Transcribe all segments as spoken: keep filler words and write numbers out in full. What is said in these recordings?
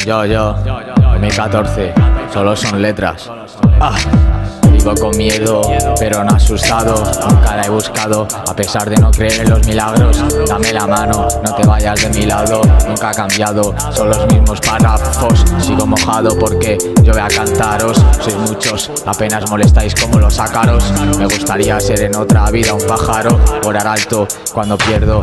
Yo, yo, dos mil catorce, solo son letras. Ah. Vivo con miedo, pero no asustado. Nunca la he buscado, a pesar de no creer en los milagros. Dame la mano, no te vayas de mi lado. Nunca ha cambiado, son los mismos párrafos. Sigo mojado porque yo voy a cantaros. Sois muchos, apenas molestáis como los ácaros. Me gustaría ser en otra vida un pájaro, volar alto cuando pierdo.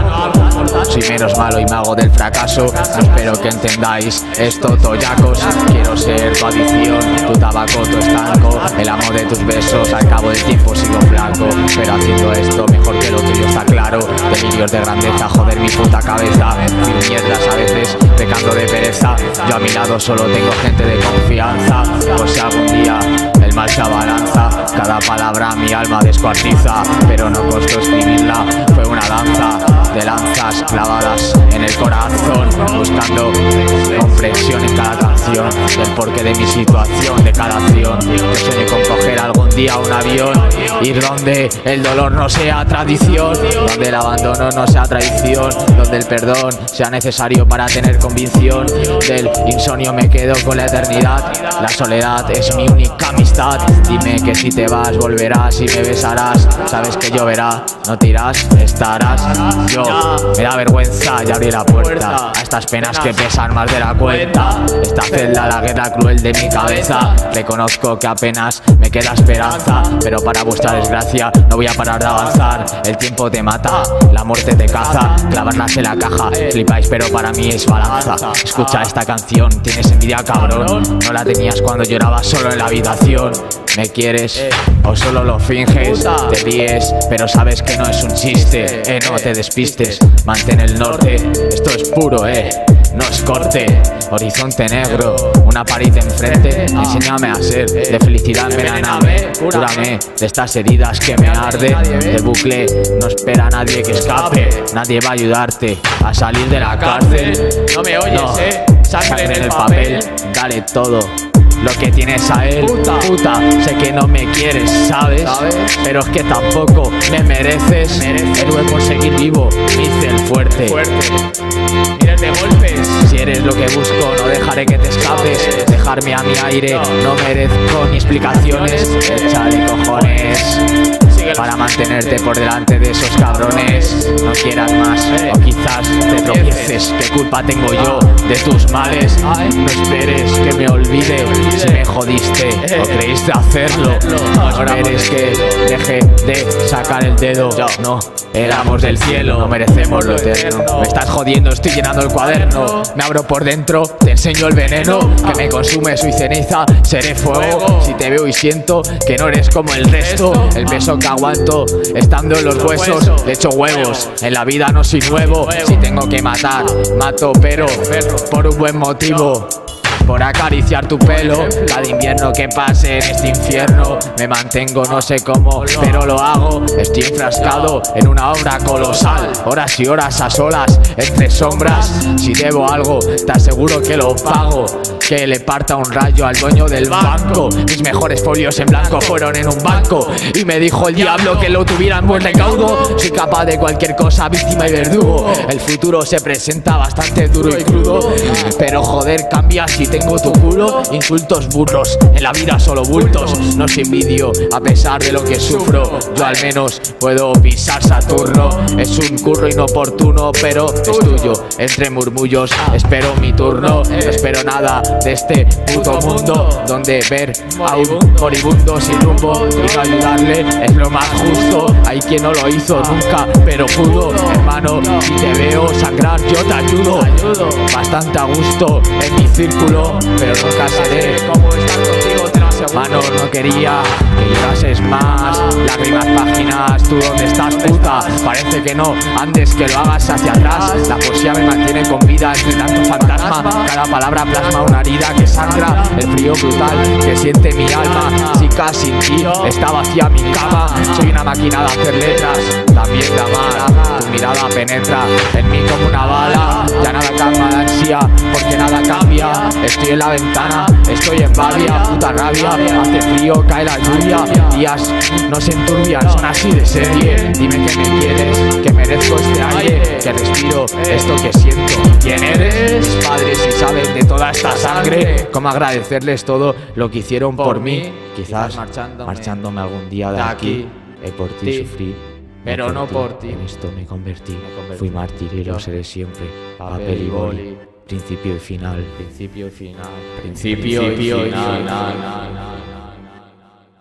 Soy menos malo y me hago del fracaso. No espero que entendáis esto, toyacos. Quiero ser tu adicción, tu tabaco, tu estanco, el amor de tus besos. Al cabo del tiempo sigo blanco, pero haciendo esto mejor que lo tuyo está claro. Delirios de grandeza, joder mi puta cabeza. Mil mierdas a veces, pecando de pereza. Yo a mi lado solo tengo gente de confianza. Por si algún día el mal se abalanza, cada palabra mi alma descuartiza. Pero no costó escribirla, fue una danza de lanzas clavadas en el corazón, buscando comprensión en cada canción, del porqué de mi situación, de cada acción. Yo sueño con coger algún día un avión, ir donde el dolor no sea tradición, donde el abandono no sea traición, donde el perdón sea necesario para tener convicción. Del insomnio me quedo con la eternidad, la soledad es mi única amistad. Dime que si te vas volverás y me besarás, sabes que lloverá, no te irás, estarás. Yo me da vergüenza y abrí la puerta a estas penas que pesan más de la cuenta. Esta celda, la guerra cruel de mi cabeza. Reconozco que apenas me queda esperanza, pero para vuestra desgracia no voy a parar de avanzar. El tiempo te mata, la muerte te caza, clavarlas en la caja, flipáis pero para mí es balanza. Escucha esta canción, tienes envidia cabrón, no la tenías cuando llorabas solo en la habitación. ¿Me quieres o solo lo finges? Te ríes pero sabes que no es un chiste. Eh, no te despistes, mantén el norte. Esto es puro, eh, no es corte. Horizonte negro, una pared enfrente. Enséñame a ser, de felicidad envenename. Cúrame de estas heridas que me arde. El bucle no espera a nadie que escape. Nadie va a ayudarte a salir de la cárcel. No me oyes, no. eh, sangre en el papel. Dale todo lo que tienes a él. Puta, puta, sé que no me quieres, ¿sabes? ¿sabes? Pero es que tampoco me mereces. Mereces. Héroe por seguir vivo, me hice el fuerte. Fuerte. Miles de golpes. Si eres lo que busco, no dejaré que te escapes. Dejarme a mi aire, no merezco ni explicaciones. Échale cojones para mantenerte por delante de esos cabrones. No quieras más, o quizás te tropieces. ¿Qué culpa tengo yo de tus males? No esperes que me olvide si me jodiste o creíste hacerlo. No esperes que deje de sacar el dedo. No, éramos del cielo, no merecemos lo eterno. Me estás jodiendo, estoy llenando el cuaderno. Me abro por dentro, te enseño el veneno que me consume, soy ceniza, seré fuego. Si te veo y siento que no eres como el resto, el peso que aguanto estando en los huesos, le echo huevos, en la vida no soy nuevo. Si tengo que matar, mato pero por un buen motivo, por acariciar tu pelo. Cada invierno que pase en este infierno me mantengo, no sé cómo, pero lo hago. Estoy enfrascado en una obra colosal, horas y horas a solas entre sombras. Si debo algo, te aseguro que lo pago. Que le parta un rayo al dueño del banco. Mis mejores folios en blanco fueron en un banco y me dijo el diablo que lo tuviera en buen recaudo. Soy capaz de cualquier cosa, víctima y verdugo. El futuro se presenta bastante duro y crudo, pero joder, cambia si tengo tu culo. Insultos burros, en la vida solo bultos. No os envidio a pesar de lo que sufro. Yo al menos puedo pisar Saturno. Es un curro inoportuno, pero es tuyo. Entre murmullos espero mi turno. No espero nada de este puto mundo, donde ver a un moribundo sin rumbo y no ayudarle es lo más justo. Hay quien no lo hizo nunca, pero pudo. Hermano, si te veo sangrar yo te ayudo. Bastante a gusto en mi círculo, pero nunca seré como estar contigo, te lo aseguro. Mano, no quería que llorases más. Lágrimas, páginas, tú dónde estás, puta. Parece que no, antes que lo hagas hacia atrás. La poesía me mantiene con vida entre tanto fantasma. Cada palabra plasma una herida que sangra. El frío brutal que siente mi alma. Si casi sin ti está vacía mi cama. Soy una máquina de hacer letras, también de amar. Tu mirada penetra en mí como una bala. Ya nada calma la ansia, porque nada cambia. Estoy en la ventana, estoy en Badia, puta rabia. Hace frío, cae la lluvia. Días no se enturbian, son así de serie. Dime que me quieres, que merezco este aire, que respiro esto que siento. ¿Quién eres? Padres, si saben de toda esta sangre, cómo agradecerles todo lo que hicieron por mí. Quizás marchándome, marchándome algún día de aquí, eh, por ti ti, sufrí, pero no por ti. En esto me convertí, Me convertí. fui mártir y Yo. lo seré siempre. Papel Papel y y boli, boli. principio y final. Principio y final. Principio y final. final.